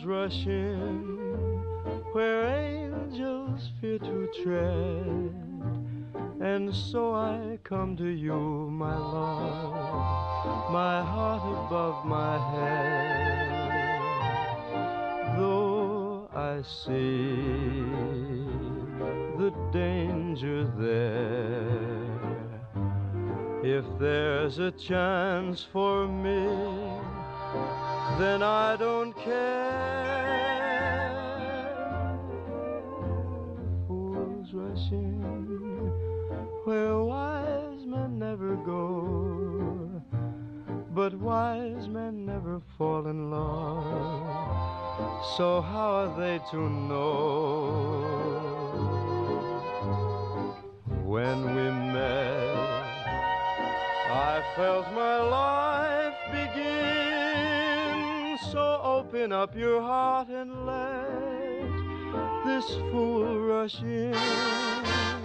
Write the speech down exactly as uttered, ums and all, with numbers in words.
rush in where angels fear to tread, and so I come to you, my love, my heart above my head. Though I see the danger there, if there's a chance for me, then I don't care. Fools rush in where wise men never go, but wise men never fall in love. So how are they to know? When we met, I felt my life begin. So open up your heart and let this fool rush in.